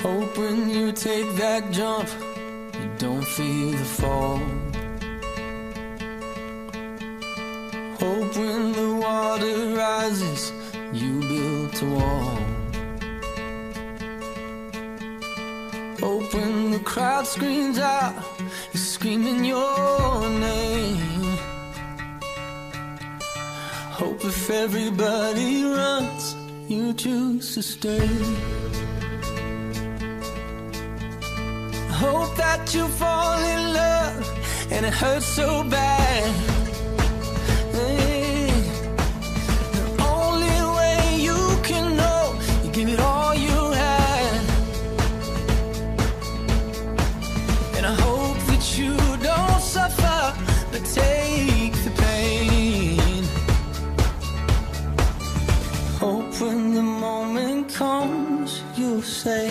Hope when you take that jump, you don't feel the fall. Hope when the water rises, you built a wall. Hope when the crowd screams out, you're screaming your name. Hope if everybody runs, you choose to stay. Hope that you fall in love and it hurts so bad. Hey, the only way you can know, you give it all you had. And I hope that you don't suffer, but take the pain. Hope when the moment comes, you'll say,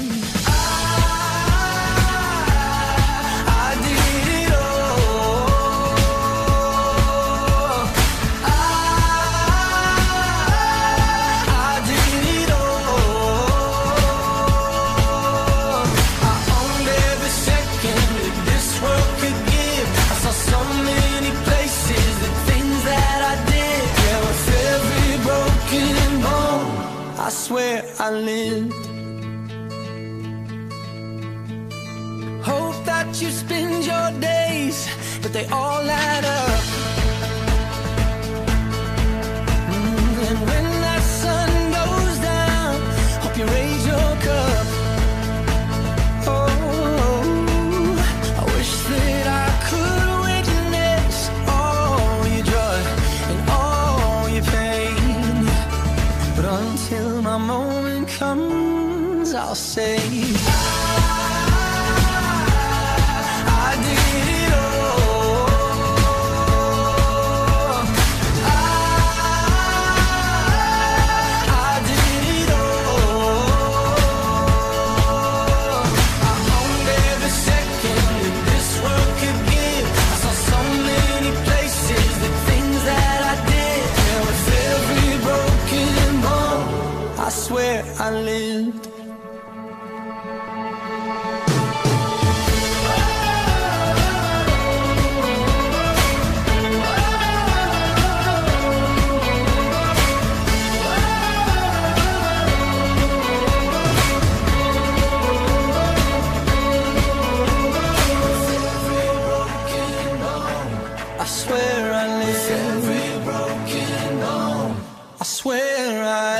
I swear I lived. Hope that you spend your days, but they all add up. And when that sun goes down, hope you raise your cup. Oh, I wish that I could witness all your joy and all your pain. But until my moment comes, I'll say, I did it all. I did it all. I owned every second that this world could give. I saw so many places, the things that I did. Yeah, with every broken bone, I swear I lived. I swear I lived. Every broken bone, I swear I